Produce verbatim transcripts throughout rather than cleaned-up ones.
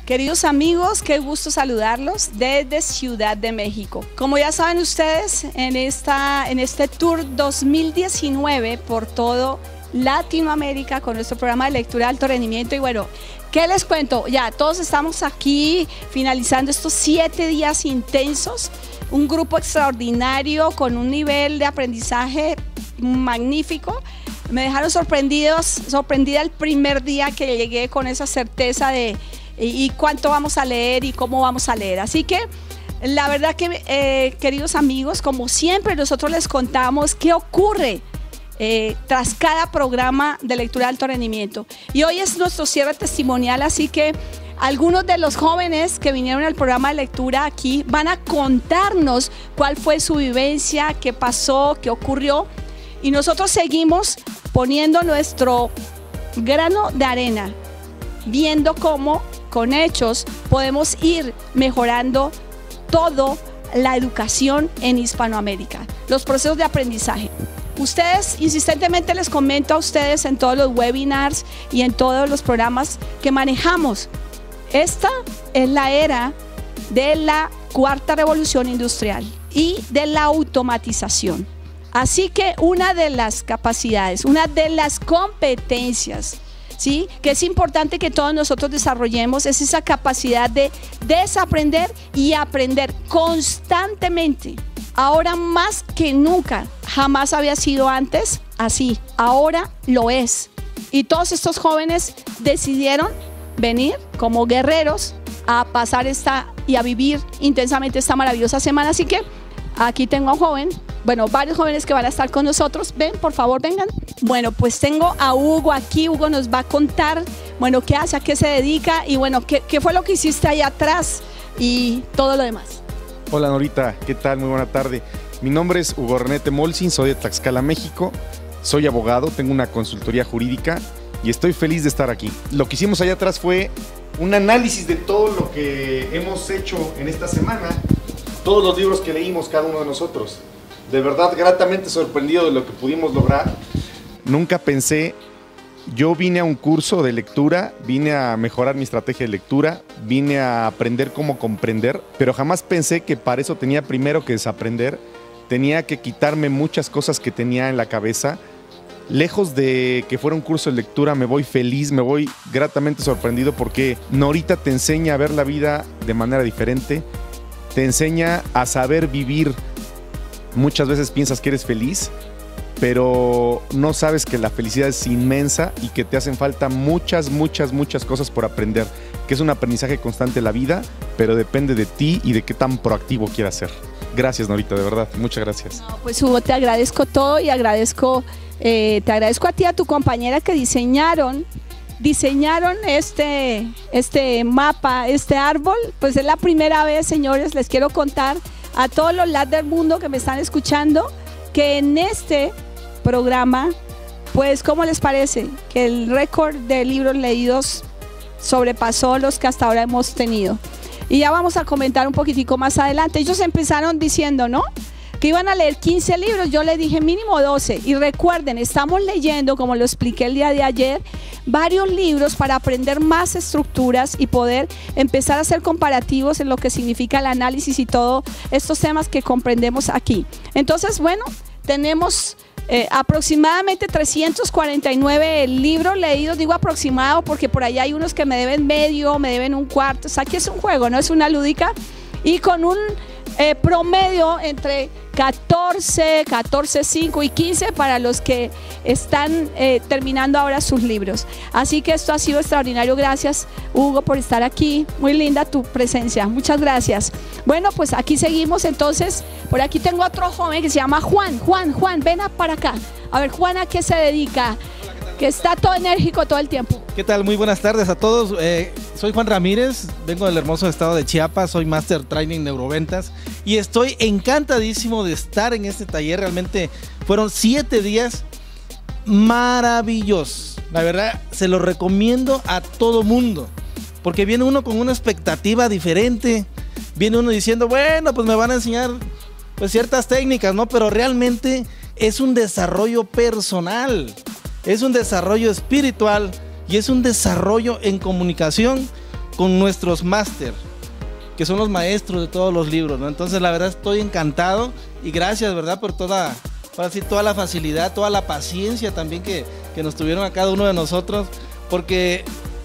Queridos amigos, qué gusto saludarlos desde Ciudad de México. Como ya saben ustedes, en, esta, en este Tour dos mil diecinueve por todo Latinoamérica con nuestro programa de lectura de alto rendimiento. Y bueno, ¿qué les cuento? Ya todos estamos aquí finalizando estos siete días intensos, un grupo extraordinario con un nivel de aprendizaje magnífico. Me dejaron sorprendidos, sorprendida el primer día que llegué con esa certeza de y cuánto vamos a leer y cómo vamos a leer. Así que la verdad que, eh, queridos amigos, como siempre nosotros les contamos qué ocurre eh, tras cada programa de lectura de alto rendimiento. Y hoy es nuestro cierre testimonial, así que algunos de los jóvenes que vinieron al programa de lectura aquí van a contarnos cuál fue su vivencia, qué pasó, qué ocurrió. Y nosotros seguimos poniendo nuestro grano de arena, viendo cómo con hechos podemos ir mejorando toda la educación en Hispanoamérica, los procesos de aprendizaje. Ustedes, insistentemente les comento a ustedes en todos los webinars y en todos los programas que manejamos, esta es la era de la cuarta revolución industrial y de la automatización. Así que una de las capacidades, una de las competencias, ¿sí?, que es importante que todos nosotros desarrollemos es esa capacidad de desaprender y aprender constantemente. Ahora más que nunca, jamás había sido antes así, ahora lo es. Y todos estos jóvenes decidieron venir como guerreros a pasar esta y a vivir intensamente esta maravillosa semana. Así que aquí tengo a un joven, bueno, varios jóvenes que van a estar con nosotros. Ven, por favor, vengan. Bueno, pues tengo a Hugo aquí. Hugo nos va a contar, bueno, qué hace, a qué se dedica y bueno, qué, qué fue lo que hiciste ahí atrás y todo lo demás. Hola Norita, ¿qué tal? Muy buena tarde. Mi nombre es Hugo Renete Molsin, soy de Tlaxcala, México. Soy abogado, tengo una consultoría jurídica y estoy feliz de estar aquí. Lo que hicimos allá atrás fue un análisis de todo lo que hemos hecho en esta semana, todos los libros que leímos cada uno de nosotros. De verdad, gratamente sorprendido de lo que pudimos lograr. Nunca pensé, yo vine a un curso de lectura, vine a mejorar mi estrategia de lectura, vine a aprender cómo comprender, pero jamás pensé que para eso tenía primero que desaprender, tenía que quitarme muchas cosas que tenía en la cabeza. Lejos de que fuera un curso de lectura, me voy feliz, me voy gratamente sorprendido porque Norita te enseña a ver la vida de manera diferente, te enseña a saber vivir. Muchas veces piensas que eres feliz, pero no sabes que la felicidad es inmensa y que te hacen falta muchas, muchas, muchas cosas por aprender, que es un aprendizaje constante la vida, pero depende de ti y de qué tan proactivo quieras ser. Gracias, Norita, de verdad, muchas gracias. No, pues Hugo, te agradezco todo y agradezco, eh, te agradezco a ti y a tu compañera que diseñaron diseñaron este, este mapa, este árbol. Pues es la primera vez, señores, les quiero contar a todos los lads del mundo que me están escuchando, que en este programa, pues, ¿cómo les parece? Que el récord de libros leídos sobrepasó los que hasta ahora hemos tenido. Y ya vamos a comentar un poquitico más adelante. Ellos empezaron diciendo, ¿no?, que iban a leer quince libros, yo les dije mínimo doce. Y recuerden, estamos leyendo, como lo expliqué el día de ayer, varios libros para aprender más estructuras y poder empezar a hacer comparativos en lo que significa el análisis y todos estos temas que comprendemos aquí. Entonces, bueno, tenemos eh, aproximadamente trescientos cuarenta y nueve libros leídos. Digo aproximado porque por allá hay unos que me deben medio, me deben un cuarto. O sea, aquí es un juego, no es una lúdica. Y con un eh, promedio entre catorce, catorce, cinco y quince para los que están eh, terminando ahora sus libros. Así que esto ha sido extraordinario. Gracias, Hugo, por estar aquí. Muy linda tu presencia. Muchas gracias. Bueno, pues aquí seguimos. Entonces, por aquí tengo otro joven que se llama Juan. Juan, Juan, ven a para acá. A ver, Juan, ¿a qué se dedica? Que está todo enérgico todo el tiempo. ¿Qué tal? Muy buenas tardes a todos. Eh, soy Juan Ramírez, vengo del hermoso estado de Chiapas, soy Master Training Neuroventas y estoy encantadísimo de estar en este taller. Realmente fueron siete días maravillosos. La verdad, se lo recomiendo a todo mundo, porque viene uno con una expectativa diferente, viene uno diciendo, bueno, pues me van a enseñar pues ciertas técnicas, ¿no? Pero realmente es un desarrollo personal. Es un desarrollo espiritual y es un desarrollo en comunicación con nuestros máster, que son los maestros de todos los libros, ¿no? Entonces la verdad estoy encantado y gracias, ¿verdad? Por toda, por así, toda la facilidad, toda la paciencia también que, que nos tuvieron a cada uno de nosotros, porque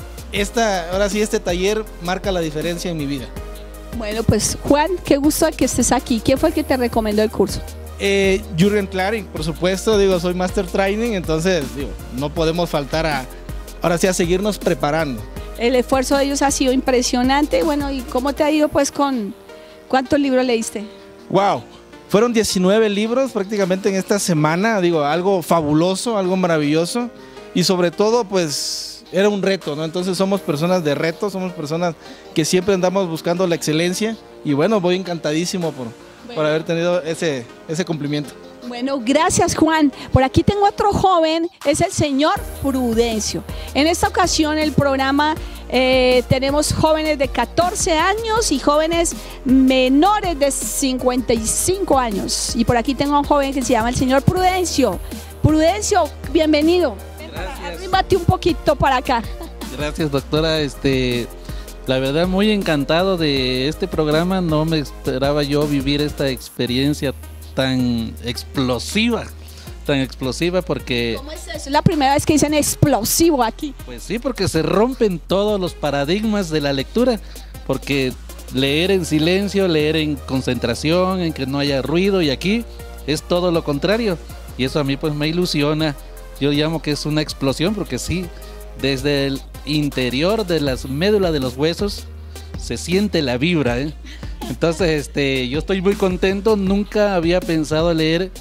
esta, ahora sí este taller marca la diferencia en mi vida. Bueno, pues Juan, qué gusto que estés aquí. ¿Quién fue el que te recomendó el curso? Eh, Jürgen Klaring, por supuesto, digo, soy Master Training, entonces digo, no podemos faltar a, ahora sí, a seguirnos preparando. El esfuerzo de ellos ha sido impresionante. Bueno, ¿y cómo te ha ido pues con cuántos libros leíste? Wow, fueron diecinueve libros prácticamente en esta semana, digo, algo fabuloso, algo maravilloso y sobre todo pues era un reto, ¿no? Entonces somos personas de reto, somos personas que siempre andamos buscando la excelencia y bueno, voy encantadísimo por, bueno. por haber tenido ese, ese cumplimiento. Bueno, gracias Juan. Por aquí tengo otro joven, es el señor Prudencio. En esta ocasión el programa eh, tenemos jóvenes de catorce años y jóvenes menores de cincuenta y cinco años. Y por aquí tengo a un joven que se llama el señor Prudencio. Prudencio, bienvenido. Gracias. Arrímate un poquito para acá. Gracias, doctora. Este, la verdad, muy encantado de este programa. No me esperaba yo vivir esta experiencia tan explosiva, tan explosiva porque... ¿Cómo es eso? Es la primera vez que dicen explosivo aquí. Pues sí, porque se rompen todos los paradigmas de la lectura, porque leer en silencio, leer en concentración, en que no haya ruido, y aquí es todo lo contrario, y eso a mí pues me ilusiona. Yo llamo que es una explosión porque sí, desde el interior de las médulas de los huesos se siente la vibra, ¿eh? Entonces este, yo estoy muy contento, nunca había pensado leer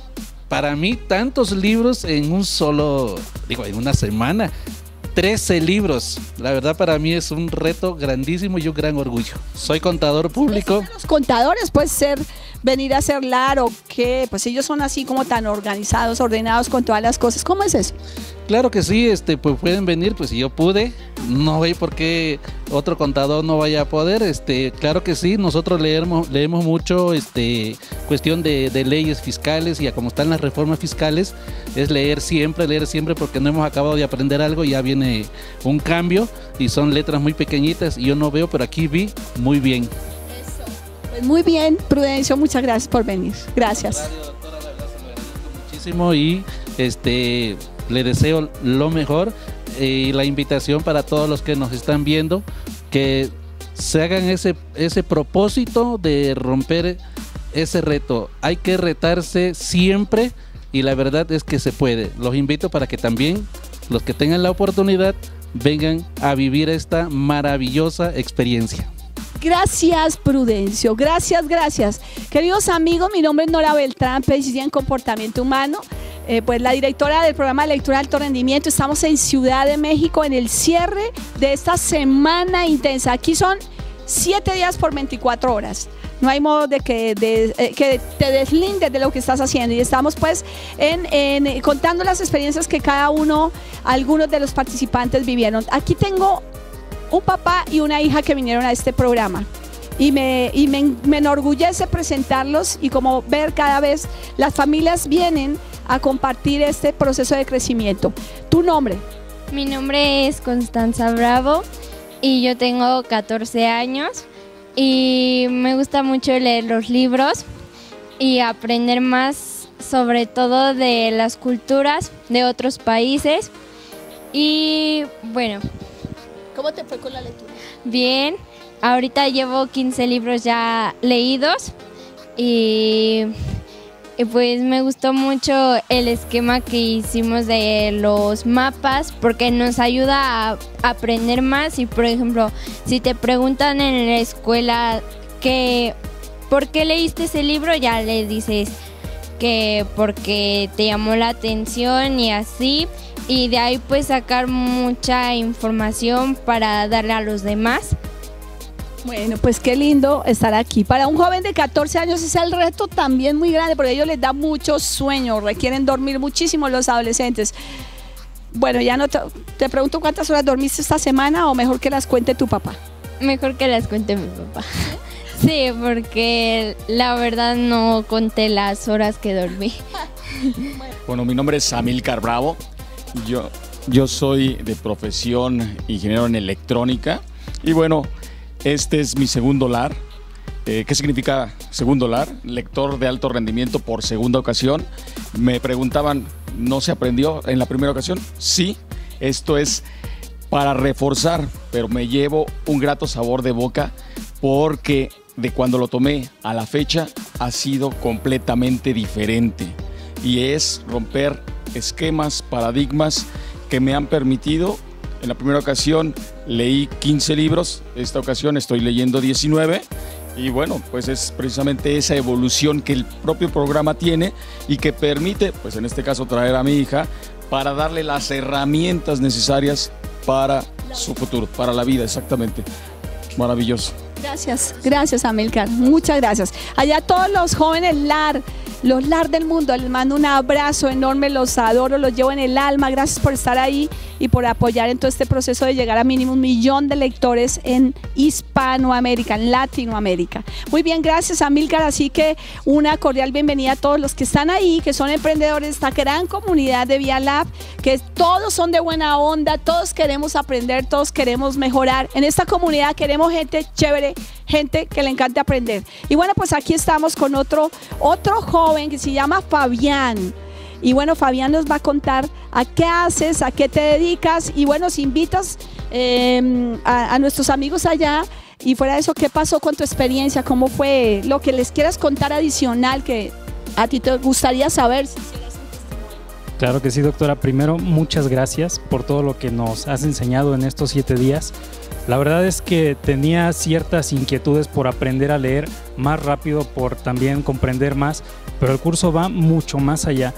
para mí tantos libros en un solo, digo, en una semana. trece libros, la verdad para mí es un reto grandísimo y un gran orgullo. Soy contador público. Los contadores puede ser venir a hacer lar o qué, pues ellos son así como tan organizados, ordenados con todas las cosas. ¿Cómo es eso? Claro que sí, este, pues pueden venir, pues si yo pude, no hay por qué otro contador no vaya a poder, este, claro que sí, nosotros leemos, leemos mucho, este, cuestión de, de leyes fiscales y a cómo están las reformas fiscales, es leer siempre, leer siempre porque no hemos acabado de aprender algo, ya viene un cambio y son letras muy pequeñitas y yo no veo, pero aquí vi muy bien. Eso. Pues muy bien, Prudencio, muchas gracias por venir, gracias. Radio, doctora, la verdad se lo agradezco muchísimo y este... le deseo lo mejor y la invitación para todos los que nos están viendo que se hagan ese, ese propósito de romper ese reto. Hay que retarse siempre y la verdad es que se puede. Los invito para que también los que tengan la oportunidad vengan a vivir esta maravillosa experiencia. Gracias, Prudencio, gracias, gracias. Queridos amigos, mi nombre es Nora Beltrán, P H D en Comportamiento Humano. Eh, pues la directora del programa de lectura de alto rendimiento. Estamos en Ciudad de México en el cierre de esta semana intensa. Aquí son siete días por veinticuatro horas. No hay modo de que, de, eh, que te deslindes de lo que estás haciendo y estamos pues en, en, contando las experiencias que cada uno, algunos de los participantes vivieron. Aquí tengo un papá y una hija que vinieron a este programa. Y, me, y me, me enorgullece presentarlos y como ver cada vez las familias vienen a compartir este proceso de crecimiento. ¿Tu nombre? Mi nombre es Constanza Bravo y yo tengo catorce años y me gusta mucho leer los libros y aprender más sobre todo de las culturas de otros países y bueno. ¿Cómo te fue con la lectura? Bien. Ahorita llevo quince libros ya leídos y, y pues me gustó mucho el esquema que hicimos de los mapas porque nos ayuda a aprender más y por ejemplo si te preguntan en la escuela que ¿por qué leíste ese libro? Ya le dices que porque te llamó la atención y así y de ahí puedes sacar mucha información para darle a los demás. Bueno, pues qué lindo estar aquí. Para un joven de catorce años es el reto también muy grande, porque a ellos les da mucho sueño, requieren dormir muchísimo los adolescentes. Bueno, ya no te, te pregunto cuántas horas dormiste esta semana o mejor que las cuente tu papá. Mejor que las cuente mi papá. Sí, porque la verdad no conté las horas que dormí. Bueno, mi nombre es Amílcar Bravo. Yo, yo soy de profesión ingeniero en electrónica. Y bueno, este es mi segundo lar. Eh, ¿Qué significa segundo lar? Lector de alto rendimiento por segunda ocasión. Me preguntaban, ¿no se aprendió en la primera ocasión? Sí, esto es para reforzar, pero me llevo un grato sabor de boca porque de cuando lo tomé a la fecha ha sido completamente diferente. Y es romper esquemas, paradigmas que me han permitido. En la primera ocasión leí quince libros, esta ocasión estoy leyendo diecinueve. Y bueno, pues es precisamente esa evolución que el propio programa tiene y que permite, pues en este caso, traer a mi hija para darle las herramientas necesarias para su futuro, para la vida, exactamente. Maravilloso. Gracias, gracias Amílcar, muchas gracias. Allá todos los jóvenes LAR, los LAR del mundo, les mando un abrazo enorme, los adoro, los llevo en el alma, gracias por estar ahí y por apoyar en todo este proceso de llegar a mínimo un millón de lectores en Hispanoamérica, en Latinoamérica. Muy bien, gracias Amílcar, así que una cordial bienvenida a todos los que están ahí, que son emprendedores de esta gran comunidad de Vía Lab, que todos son de buena onda, todos queremos aprender, todos queremos mejorar. En esta comunidad queremos gente chévere, gente que le encante aprender. Y bueno, pues aquí estamos con otro, otro joven que se llama Fabián. Y bueno, Fabián nos va a contar a qué haces, a qué te dedicas. Y bueno, si invitas eh, a, a nuestros amigos allá. Y fuera de eso, ¿qué pasó con tu experiencia? ¿Cómo fue? Lo que les quieras contar adicional que a ti te gustaría saber. Si Claro que sí, doctora. Primero, muchas gracias por todo lo que nos has enseñado en estos siete días. La verdad es que tenía ciertas inquietudes por aprender a leer más rápido, por también comprender más, pero el curso va mucho más allá.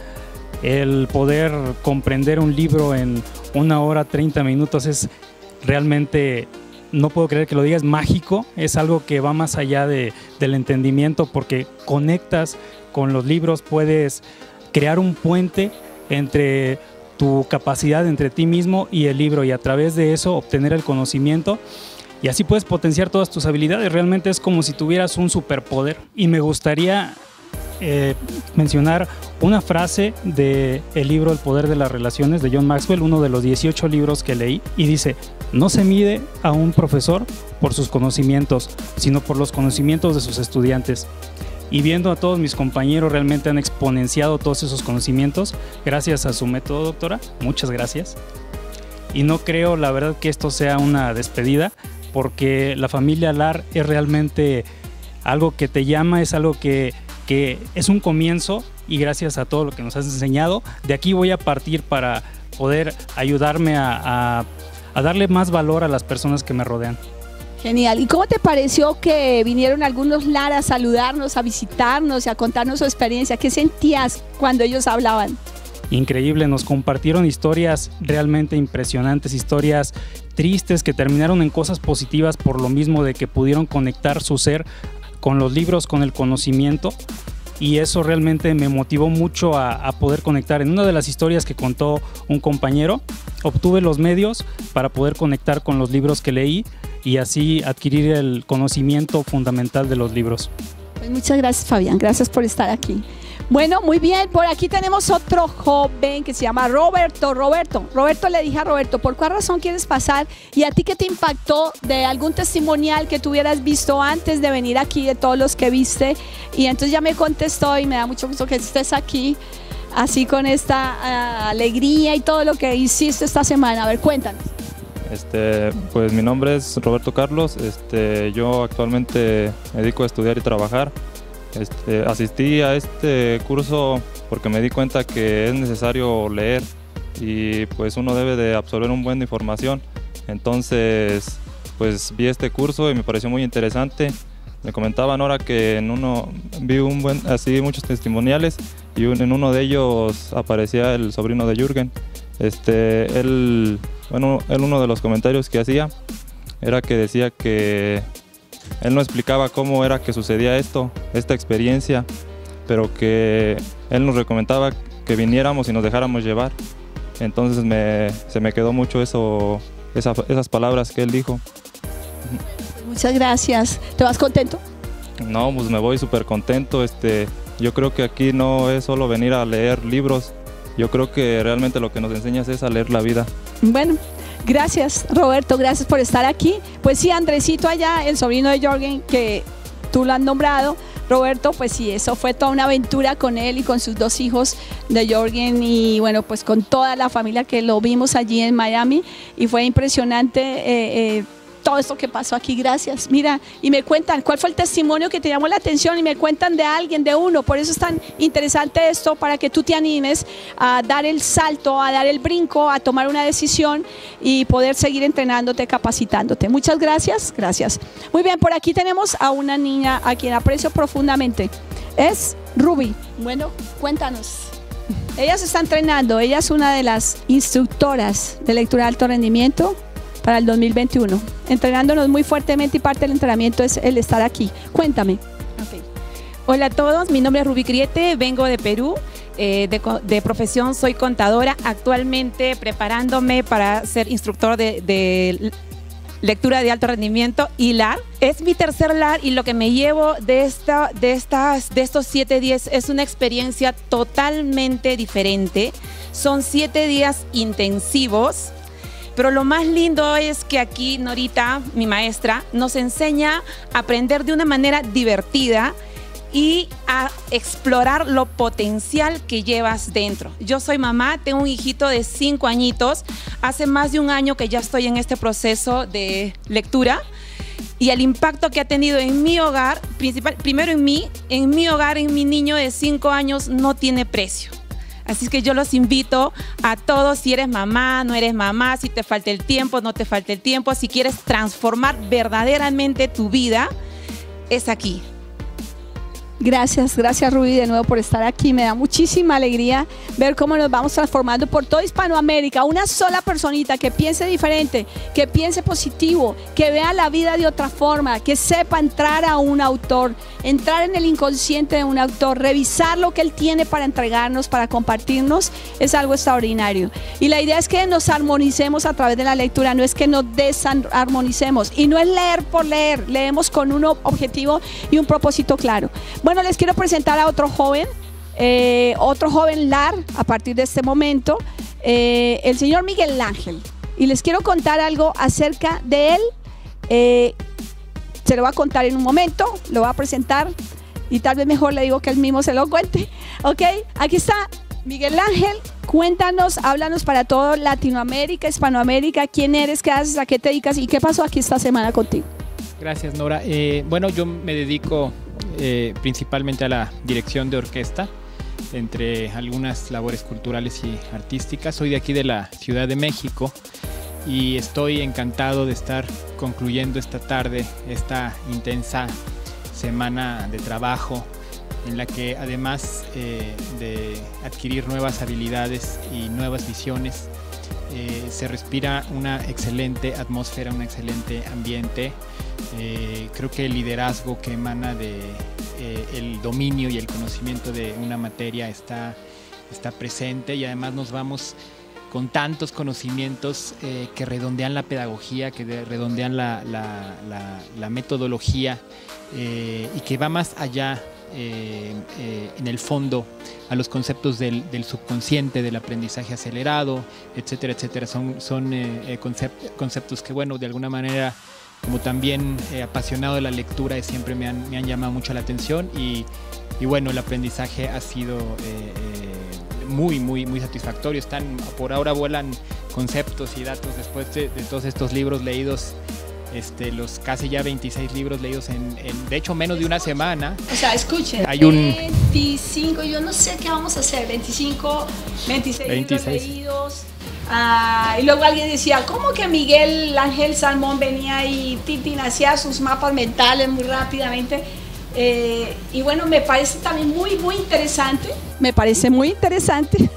El poder comprender un libro en una hora, treinta minutos es realmente, no puedo creer que lo digas, mágico. Es algo que va más allá de, del entendimiento porque conectas con los libros, puedes crear un puente entre tu capacidad, entre ti mismo y el libro, y a través de eso obtener el conocimiento, y así puedes potenciar todas tus habilidades. Realmente es como si tuvieras un superpoder. Y me gustaría eh, mencionar una frase del libro El poder de las relaciones de John Maxwell, uno de los dieciocho libros que leí, y dice: no se mide a un profesor por sus conocimientos, sino por los conocimientos de sus estudiantes. Y viendo a todos mis compañeros, realmente han exponenciado todos esos conocimientos gracias a su método, doctora. Muchas gracias. Y no creo, la verdad, que esto sea una despedida, porque la familia LAR es realmente algo que te llama, es algo que, que es un comienzo, y gracias a todo lo que nos has enseñado, de aquí voy a partir para poder ayudarme a, a, a darle más valor a las personas que me rodean. Genial. ¿Y cómo te pareció que vinieron algunos LAR a saludarnos, a visitarnos y a contarnos su experiencia? ¿Qué sentías cuando ellos hablaban? Increíble, nos compartieron historias realmente impresionantes, historias tristes que terminaron en cosas positivas por lo mismo de que pudieron conectar su ser con los libros, con el conocimiento. Y eso realmente me motivó mucho a, a poder conectar. En una de las historias que contó un compañero, obtuve los medios para poder conectar con los libros que leí y así adquirir el conocimiento fundamental de los libros. Pues muchas gracias, Fabián, gracias por estar aquí. Bueno, muy bien, por aquí tenemos otro joven que se llama Roberto. Roberto, Roberto le dije a Roberto, ¿por cuál razón quieres pasar? ¿Y a ti qué te impactó de algún testimonial que tú hubieras visto antes de venir aquí, de todos los que viste? Y entonces ya me contestó y me da mucho gusto que estés aquí, así con esta uh, alegría y todo lo que hiciste esta semana. A ver, cuéntanos. Este, pues mi nombre es Roberto Carlos. Este, yo actualmente me dedico a estudiar y trabajar. Este, asistí a este curso porque me di cuenta que es necesario leer y pues uno debe de absorber un buen de información. Entonces pues vi este curso y me pareció muy interesante. Me comentaban ahora que en uno vi un buen, así muchos testimoniales, y un, en uno de ellos aparecía el sobrino de Jürgen. Este, él, bueno, él uno de los comentarios que hacía era que decía que él no explicaba cómo era que sucedía esto, esta experiencia, pero que él nos recomendaba que viniéramos y nos dejáramos llevar. Entonces me, se me quedó mucho eso, esa, esas palabras que él dijo. Muchas gracias. ¿Te vas contento? No, pues me voy súper contento. Este, yo creo que aquí no es solo venir a leer libros. Yo creo que realmente lo que nos enseñas es a leer la vida. Bueno, Gracias, Roberto, gracias por estar aquí. Pues sí, Andresito allá, el sobrino de Jorgen, que tú lo has nombrado. Roberto, pues sí, eso fue toda una aventura con él y con sus dos hijos de Jorgen y bueno, pues con toda la familia que lo vimos allí en Miami y fue impresionante eh, eh, todo esto que pasó aquí. Gracias. Mira, y me cuentan cuál fue el testimonio que te llamó la atención y me cuentan de alguien, de uno. Por eso es tan interesante esto, para que tú te animes a dar el salto, a dar el brinco, a tomar una decisión y poder seguir entrenándote, capacitándote. Muchas gracias. Gracias. Muy bien, por aquí tenemos a una niña a quien aprecio profundamente. Es Ruby. Bueno, cuéntanos. Ella se está entrenando. Ella es una de las instructoras de lectura de alto rendimiento para el dos mil veintiuno, entrenándonos muy fuertemente y parte del entrenamiento es el estar aquí. Cuéntame. Okay. Hola a todos, mi nombre es Ruby Criete, vengo de Perú, eh, de, de profesión soy contadora, actualmente preparándome para ser instructor de, de lectura de alto rendimiento y L A R. Es mi tercer L A R y lo que me llevo de, esta, de, estas, de estos siete días es una experiencia totalmente diferente. Son siete días intensivos. Pero lo más lindo es que aquí Norita, mi maestra, nos enseña a aprender de una manera divertida y a explorar lo potencial que llevas dentro. Yo soy mamá, tengo un hijito de cinco añitos, hace más de un año que ya estoy en este proceso de lectura y el impacto que ha tenido en mi hogar, principal, primero en mí, en mi hogar, en mi niño de cinco años, no tiene precio. Así es que yo los invito a todos, si eres mamá, no eres mamá, si te falta el tiempo, no te falta el tiempo, si quieres transformar verdaderamente tu vida, es aquí. Gracias, gracias Ruby de nuevo por estar aquí. Me da muchísima alegría ver cómo nos vamos transformando por toda Hispanoamérica. Una sola personita que piense diferente, que piense positivo, que vea la vida de otra forma, que sepa entrar a un autor, entrar en el inconsciente de un autor, revisar lo que él tiene para entregarnos, para compartirnos, es algo extraordinario. Y la idea es que nos armonicemos a través de la lectura, no es que nos desarmonicemos. Y no es leer por leer, leemos con un objetivo y un propósito claro. Bueno, les quiero presentar a otro joven, eh, otro joven L A R a partir de este momento, eh, el señor Miguel Ángel. Y les quiero contar algo acerca de él. Eh, se lo voy a contar en un momento, lo voy a presentar y tal vez mejor le digo que él mismo se lo cuente. Ok, aquí está Miguel Ángel. Cuéntanos, háblanos para todo Latinoamérica, Hispanoamérica, quién eres, qué haces, a qué te dedicas y qué pasó aquí esta semana contigo. Gracias, Nora. Eh, bueno, yo me dedico eh, principalmente a la dirección de orquesta, entre algunas labores culturales y artísticas. Soy de aquí de la Ciudad de México y estoy encantado de estar concluyendo esta tarde, esta intensa semana de trabajo en la que además eh, de adquirir nuevas habilidades y nuevas visiones, Eh, se respira una excelente atmósfera, un excelente ambiente. Eh, creo que el liderazgo que emana de eh, el dominio y el conocimiento de una materia está, está presente y además nos vamos con tantos conocimientos eh, que redondean la pedagogía, que de, redondean la, la, la, la metodología eh, y que va más allá eh, eh, en el fondo a los conceptos del, del subconsciente, del aprendizaje acelerado, etcétera, etcétera. Son, son eh, concept, conceptos que, bueno, de alguna manera, como también eh, apasionado de la lectura, siempre me han, me han llamado mucho la atención y, y bueno, el aprendizaje ha sido eh, eh, muy, muy, muy satisfactorio. Están, por ahora vuelan conceptos y datos después de, de todos estos libros leídos. Este, los casi ya veintiséis libros leídos en, en, de hecho, menos de una semana. O sea, escuchen, hay un veinticinco, yo no sé qué vamos a hacer, veinticinco, veintiséis, veintiséis. libros leídos. Ah, y luego alguien decía, ¿cómo que Miguel Ángel Salmón venía y Tintín hacía sus mapas mentales muy rápidamente? Eh, y bueno, me parece también muy, muy interesante, me parece muy interesante.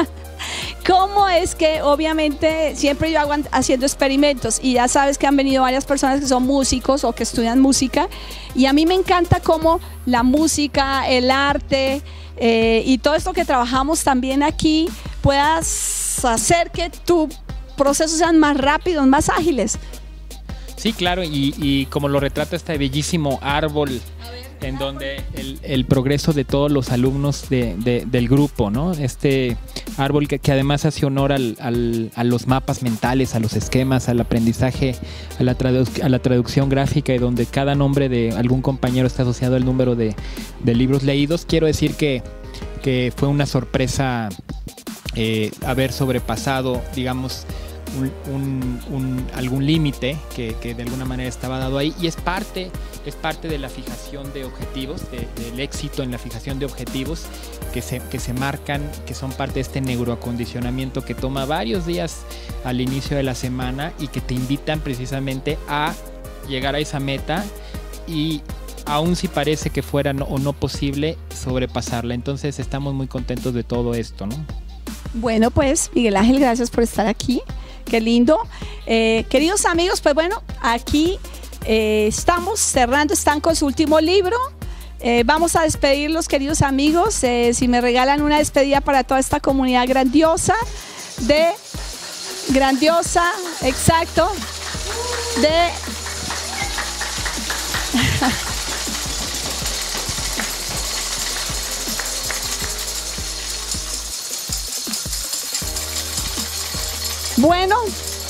¿Cómo es que obviamente siempre yo hago haciendo experimentos y ya sabes que han venido varias personas que son músicos o que estudian música y a mí me encanta cómo la música, el arte eh, y todo esto que trabajamos también aquí puedas hacer que tus procesos sean más rápidos, más ágiles. Sí, claro, y, y como lo retrata este bellísimo árbol en donde el, el progreso de todos los alumnos de, de, del grupo, ¿no? Este árbol que, que además hace honor al, al, a los mapas mentales, a los esquemas, al aprendizaje, a la, tradu a la traducción gráfica, y donde cada nombre de algún compañero está asociado al número de, de libros leídos. Quiero decir que, que fue una sorpresa eh, haber sobrepasado, digamos, Un, un, un, algún límite que, que de alguna manera estaba dado ahí, y es parte, es parte de la fijación de objetivos, de, del éxito en la fijación de objetivos que se, que se marcan, que son parte de este neuroacondicionamiento que toma varios días al inicio de la semana y que te invitan precisamente a llegar a esa meta, y aun si parece que fuera no, o no posible, sobrepasarla. Entonces estamos muy contentos de todo esto, ¿no? Bueno, pues Miguel Ángel, gracias por estar aquí. Qué lindo. Eh, queridos amigos, pues bueno, aquí eh, estamos cerrando, están con su último libro. Eh, vamos a despedirlos, queridos amigos. Eh, si me regalan una despedida para toda esta comunidad grandiosa, de grandiosa, exacto, de... Bueno,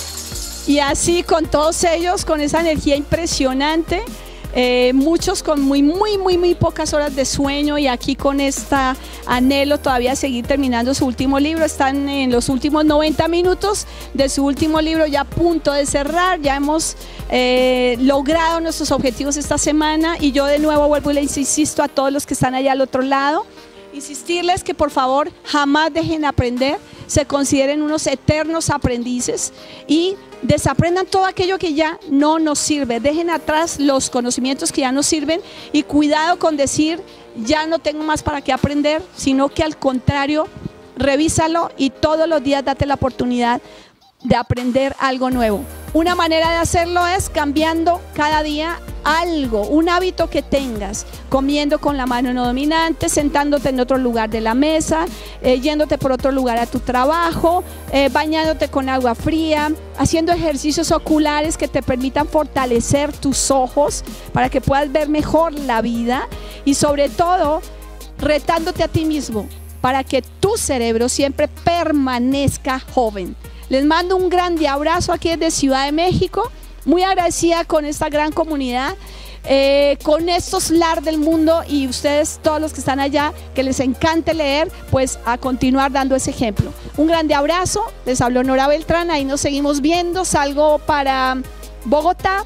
y así con todos ellos, con esa energía impresionante, eh, muchos con muy, muy, muy, muy pocas horas de sueño, y aquí con este anhelo todavía de seguir terminando su último libro. Están en los últimos noventa minutos de su último libro, ya a punto de cerrar. Ya hemos eh, logrado nuestros objetivos esta semana, y yo de nuevo vuelvo y les insisto a todos los que están allá al otro lado, insistirles que por favor jamás dejen de aprender, se consideren unos eternos aprendices y desaprendan todo aquello que ya no nos sirve. Dejen atrás los conocimientos que ya nos sirven, y cuidado con decir ya no tengo más para qué aprender, sino que al contrario, revísalo y todos los días date la oportunidad de aprender algo nuevo. Una manera de hacerlo es cambiando cada día algo, un hábito que tengas, comiendo con la mano no dominante, sentándote en otro lugar de la mesa, eh, yéndote por otro lugar a tu trabajo, eh, bañándote con agua fría, haciendo ejercicios oculares que te permitan fortalecer tus ojos para que puedas ver mejor la vida, y sobre todo retándote a ti mismo para que tu cerebro siempre permanezca joven. Les mando un grande abrazo aquí desde Ciudad de México, muy agradecida con esta gran comunidad, eh, con estos L A R del mundo, y ustedes todos los que están allá, que les encante leer, pues a continuar dando ese ejemplo. Un grande abrazo, les habló Nora Beltrán, ahí nos seguimos viendo. Salgo para Bogotá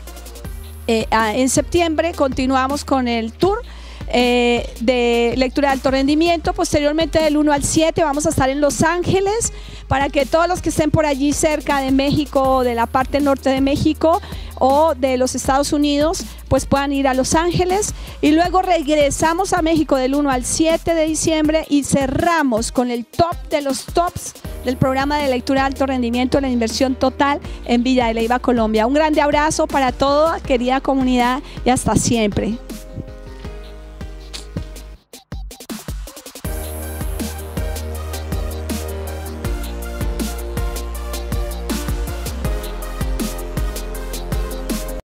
eh, en septiembre, continuamos con el tour Eh, de lectura de alto rendimiento. Posteriormente, del uno al siete vamos a estar en Los Ángeles, para que todos los que estén por allí cerca de México, de la parte norte de México o de los Estados Unidos, pues puedan ir a Los Ángeles, y luego regresamos a México del uno al siete de diciembre y cerramos con el top de los tops del programa de lectura de alto rendimiento, la inversión total, en Villa de Leyva, Colombia. Un grande abrazo para toda querida comunidad, y hasta siempre.